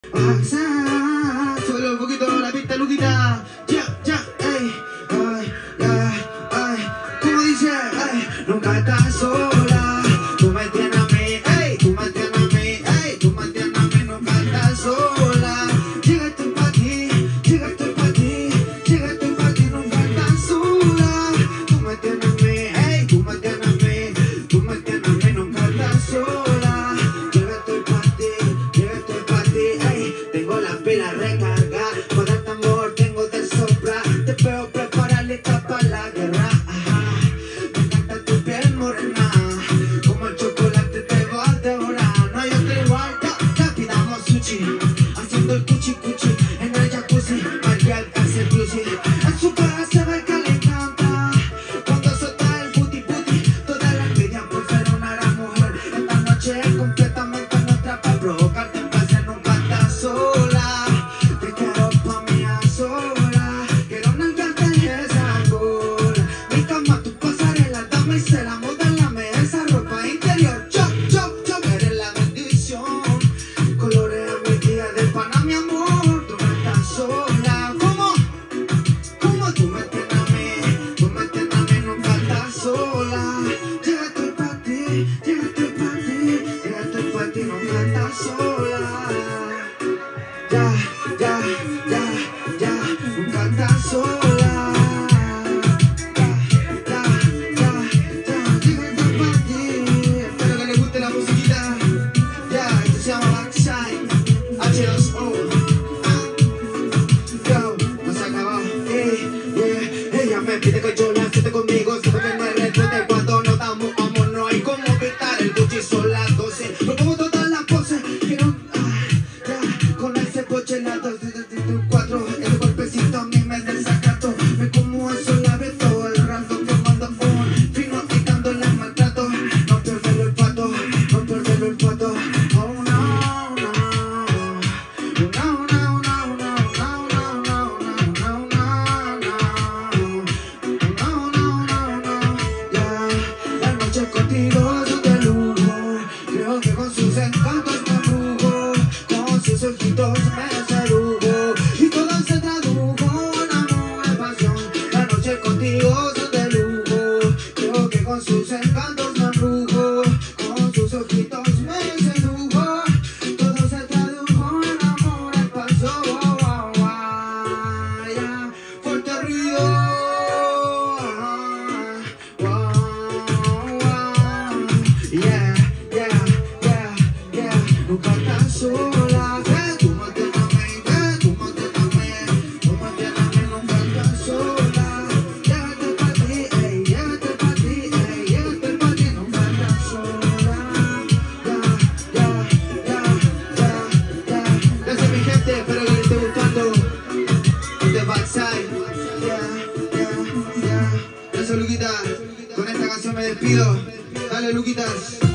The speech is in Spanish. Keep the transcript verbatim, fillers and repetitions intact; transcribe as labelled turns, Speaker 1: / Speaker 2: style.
Speaker 1: Súbele un poquito la pista, Luquita. Ya, ya, ey, ay, ay, ay. Como dice, ay, nunca estás sola. Tú me tienes a mí, ey, tú me tienes a mí, ey, tú me tienes a mí, nunca estás sola. Llega estoy pa' ti, llega estoy pa' ti, llega estoy pa' ti, nunca estás sola. Tú me tienes a mí, ey, tú me tienes a mí, tú me tienes a mí, nunca estás sola. Llega estoy pa' ti, llega estoy pa' ti, ey, tengo la pila recargada, para darte amor tengo de sobra, te veo preparar lista para la guerra. Me encanta tu piel morena, como el chocolate te va a devorar. No hay otro igual, ya, ya pidamos sushi, haciendo el cuchi cuchi en el jacuzzi, María hace bluesy. En su cara se ve que le encanta cuando solta el booty booty, toda la envidia por ser una gran mujer. Esta noche es completamente nuestra para provocarte en placer, nunca estás sola. Te quiero pa' mí a sola, quiero nalgarte en esa cola. Mi cama, tu pasarela, dame y se la modélame esa ropa interior. Yo, yo, yo, eres la bendición. Colorea mi día de pana, mi amor. Tú no estás sola. ¿Cómo? ¿Cómo tú me tienes a mí? Tú me tienes a mí, nunca estás sola. Llega estoy pa' ti, llega estoy pa' ti, llega estoy pa' ti, nunca estás sola. Ya, ya, ya, ya, nunca estás sola. Ya, ya, ya, ya, llega estoy pa' ti. Espero que les guste la musiquita. Ya, esto se llama Backside, H dos O. Ah, yo, no se acabó. Ey, yeah. Ella me pide que yo la siente conmigo, sabe que me responde cuando nos damos amor. No hay como evitar el Gucci, son las doce. Pero como todas las poses, quiero, ah, ya, con ese coche las dos, cuatro, el golpecito a mí me desacato. Me como eso la vez todo el rato, quemando un fino y dándole maltrato. No pierdo el olfato, no pierdo el olfato. Oh no, no, no, no, no, no, no, no, no, no, no, no, no, no, ya. Las noches contigo son de lujo, creo que con sus encantos me embrujo, con sus ojitos me sedujo y todo se tradujo en amor y pasión. Las noches contigo son de lujo, creo que con sus encantos me embrujo, con sus ojitos me sedujo, todo se tradujo en amor y pasión. Ya, Fuerte Río. Yeah, yeah, yeah, yeah, nunca estás sola. Que tú me tienes a mí, que tú me tienes a mí, tú me tienes a mí, nunca estás sola. Llévate pa' ti, ey, llévate pa' ti, ey, llévate pa' ti, nunca estás sola. Ya, ya, ya, ya, ya. Gracias mi gente, espero que les esté gustando The Backside. Ya, ya, ya. Gracias Luquita, con esta canción me despido. Dale Luquitas.